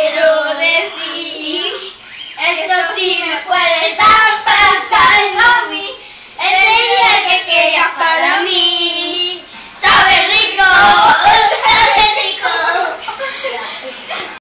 quiero decir, esto sí me puede estar pasando a mí, ese día que querías para mí.